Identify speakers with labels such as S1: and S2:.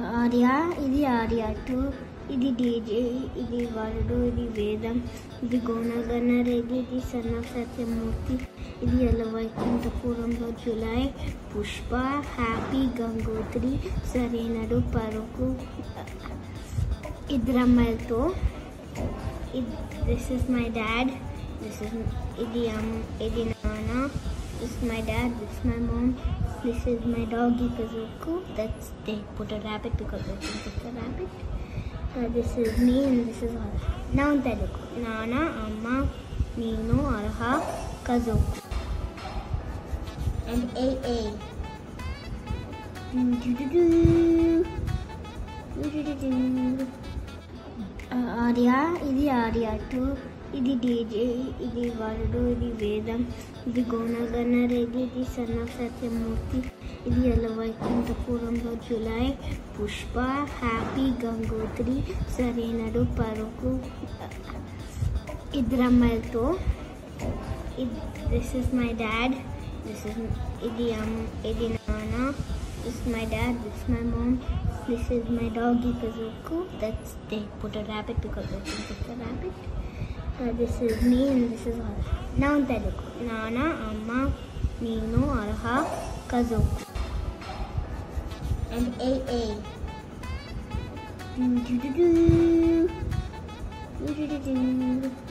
S1: ఆర్యా ఇది ఆర్యా 2 ఇది డీజే ఇది వరుడు ఇది వేదం ఇది గోనగన్నరేగి ఇది సన్న సత్యమూర్తి ఇది ఎలవైకుంఠపురంలో జులై పుష్ప హ్యాపీ గంగోత్రి సరైనడు పరుకు ఇద్దరమ్మాయిలతో దిస్ ఇస్ మై డాడ్ ఇది నాన్న this is my dad, this is my mom, this is my doggy Kazuku. They put a rabbit because I think it's a rabbit. This is me and this is Arha. Now in Telugu. Nana, Amma, Nino, Arha, Kazuku. And AA. Arya, ఇది Arya 2. ఇది DJ ఇది వరుడు ఇది వేదం ఇది గోనగన్నరేగి ఇది సన్న సత్యమూర్తి ఇది ఎలవైకుంఠపురంలో జులై పుష్ప హ్యాపీ గంగోత్రి సరైనడు పరుకు ఇద్దరమ్మాయిలతో దిస్ ఇస్ మై డాడ్ ఇది నాన్న this is my dad, this is my mom, this is my doggy Kazuku. They put a rabbit because I think it's a rabbit. This is me and this is Arha. Now in Telugu. Nana, Amma, Nino, Arha, Kazuku. And AA.